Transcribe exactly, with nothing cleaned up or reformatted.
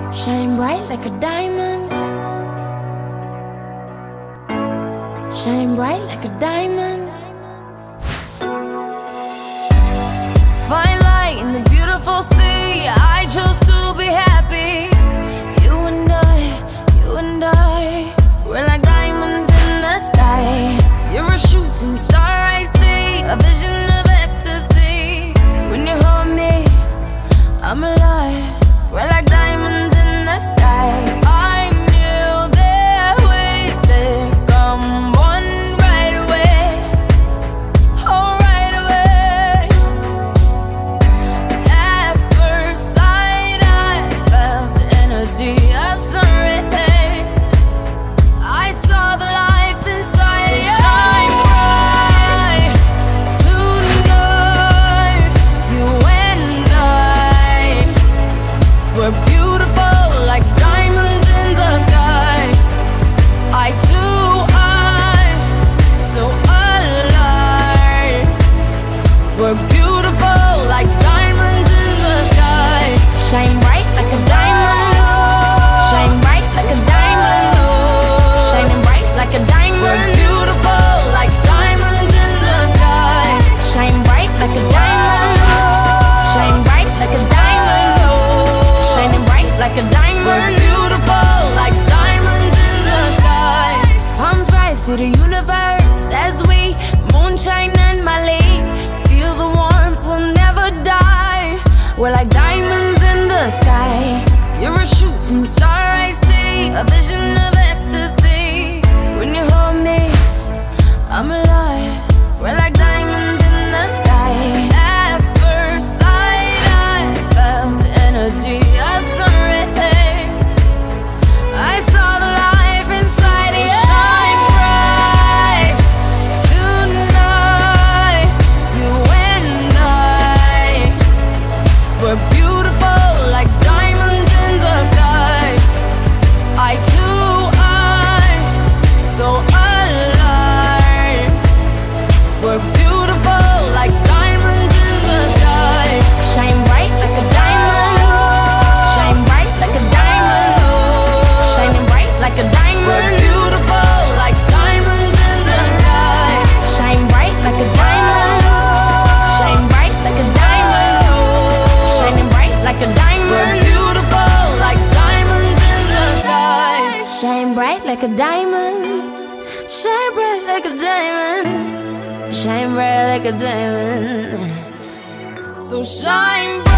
Shine bright like a diamond. Shine bright like a diamond. Fine light in the beautiful sea. I chose to be happy. You and I, you and I, we're like diamonds in the sky. You're a shooting star, I see, a vision of ecstasy. When you hold me, I'm alive. We're like diamonds in the sky. I knew that we'd become one right away. Oh, right away. At first sight, I felt the energy of sun rays. I saw the life inside you. So shine bright tonight. You and I, we're beautiful like diamonds in the sky. I too, I'm so alive. We're beautiful like diamonds in the sky. Shine bright like a diamond. Shine bright like a diamond. Shining bright like a diamond. We're beautiful like diamonds in the sky. Shine bright like a diamond. Shine bright like a diamond. Shining bright like a diamond. We're beautiful like diamonds in the sky. Palms rise to the universe as we moonshine and Mali. Feel the warmth, we'll never die. We're like diamonds in the sky. You're a shooting star, I see, a vision of ecstasy. When you hold me, I'm alive. We're like diamonds in the sky. At first sight, I felt the energy of sun rays. I saw the life inside you. So shine bright tonight. You and I, we're beautiful like diamonds in the sky. I too, I'm so alive. We're beautiful like diamonds in the sky. Shine bright like a diamond. Shine bright like a diamond. Shining bright like a diamond. We're beautiful like diamonds in the sky. Shine bright like a diamond. Shine bright like a diamond. Shining bright like a diamond. We're beautiful like diamonds in the sky. Shine bright like a diamond. Shine bright like a diamond. Shine bright like a diamond. So shine